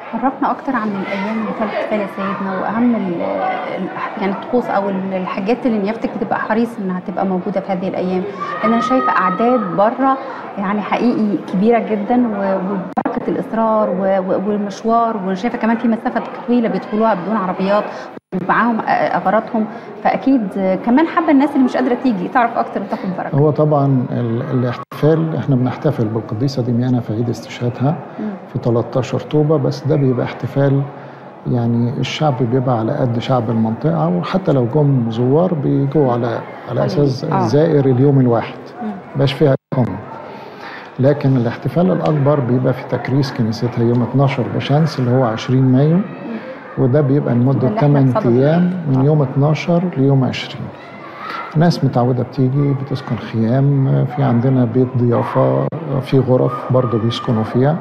عرفنا اكتر عن الايام اللي فاتت احتفال يا سيدنا، واهم يعني الطقوس او الحاجات اللي نيافتك بتبقى حريص انها تبقى موجوده في هذه الايام، لان انا شايفه اعداد بره يعني حقيقي كبيره جدا، وبركه الاصرار والمشوار، وانا شايفه كمان في مسافه طويله بيدخلوها بدون عربيات ومعاهم اغراضهم، فاكيد كمان حابه الناس اللي مش قادره تيجي تعرف اكتر وتاخد بركه. هو طبعا الاحتفال احنا بنحتفل بالقديسه ديميانا في عيد استشهادها في 13 طوبه، بس ده بيبقى احتفال يعني الشعب بيبقى على قد شعب المنطقه، وحتى لو جم زوار بيجوا على اساس زائر اليوم الواحد مبقاش فيها هم. لكن الاحتفال الاكبر بيبقى في تكريس كنيستها يوم 12 بشمس اللي هو 20 مايو، وده بيبقى لمده 8 ايام من يوم 12 ليوم 20. ناس متعودة بتيجي بتسكن خيام، في عندنا بيت ضيافة، في غرف برضو بيسكنوا فيها.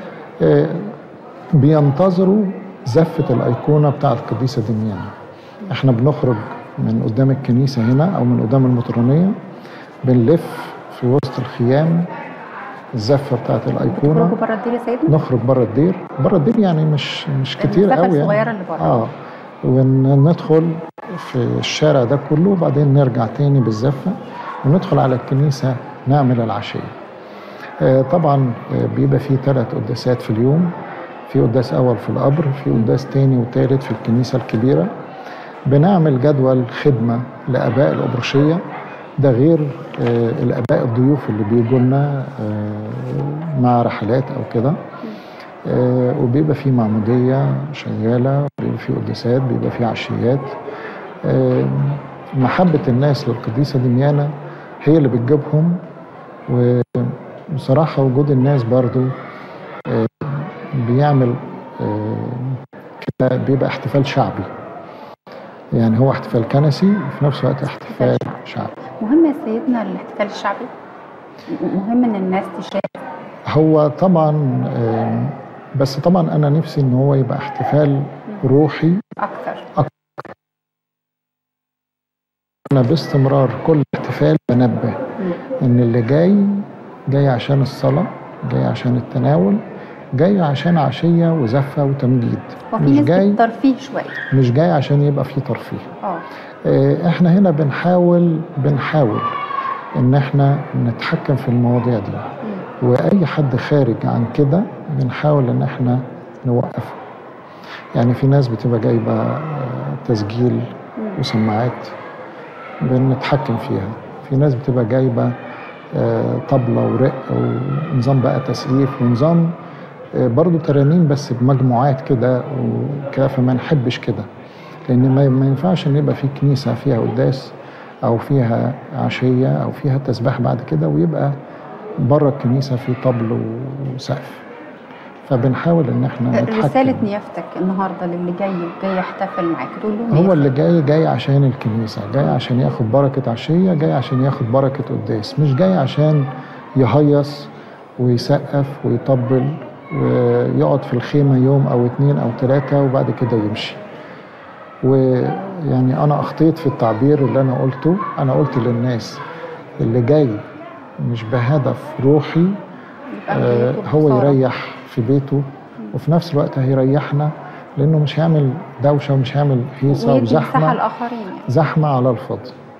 بينتظروا زفة الأيقونة بتاعة القديسة ديميانا. احنا بنخرج من قدام الكنيسة هنا أو من قدام المطرانية، بنلف في وسط الخيام الزفة بتاعة الأيقونة. نخرج بره الدير يا سيدنا؟ نخرج بره الدير، بره الدير يعني مش كتير قوي يعني. الصغيرة اللي بره. وندخل في الشارع ده كله، وبعدين نرجع تاني بالزفة وندخل على الكنيسة نعمل العشية. طبعا بيبقى فيه 3 قداسات في اليوم، في قداس أول في القبر، في قداس تاني وتالت في الكنيسة الكبيرة. بنعمل جدول خدمة لآباء الأبرشية، ده غير الآباء الضيوف اللي بيجوا لنا مع رحلات أو كده. وبيبقى فيه معمودية شغالة، بيبقى فيه قداسات، بيبقى فيه عشيات. محبة الناس للقديسة ديميانا هي اللي بتجيبهم، وبصراحة وجود الناس برضو بيعمل كده، بيبقى احتفال شعبي. يعني هو احتفال كنسي وفي نفس الوقت احتفال شعبي. مهم يا سيدنا الاحتفال الشعبي؟ مهم ان الناس تشارك؟ هو طبعا بس طبعا انا نفسي ان هو يبقى احتفال روحي اكتر. انا باستمرار كل احتفال بنبه ان اللي جاي عشان الصلاة، جاي عشان التناول، جاي عشان عشية وزفة وتمجيد. مش جاي ترفيه شوية، مش جاي عشان يبقى فيه ترفيه. احنا هنا بنحاول ان احنا نتحكم في المواضيع دي، واي حد خارج عن كده بنحاول ان احنا نوقفه. يعني في ناس بتبقى جايبه تسجيل وسماعات بنتحكم فيها، في ناس بتبقى جايبه طبلة ورق ونظام بقى تسقيف ونظام برضو ترانيم بس بمجموعات كده وكده، فما نحبش كده، لان ما ينفعش ان يبقى في كنيسه فيها قداس او فيها عشيه او فيها تسبيح بعد كده ويبقى بره الكنيسه في طبل وسقف. فبنحاول ان احنا نتحكم. رساله نيافتك النهارده للي جاي يحتفل معاك تقول له؟ هو اللي جاي عشان الكنيسه، جاي عشان ياخد بركه عشيه، جاي عشان ياخد بركه قداس، مش جاي عشان يهيص ويسقف ويطبل ويقعد في الخيمه يوم او 2 أو 3 وبعد كده يمشي. ويعني انا اخطيت في التعبير اللي انا قلته. انا قلت للناس اللي جاي مش بهدف روحي هو يريح في بيته، وفي نفس الوقت هيريحنا، لانه مش هيعمل دوشه ومش هيعمل هيصه وزحمه الآخرين يعني. زحمه على الفاضي.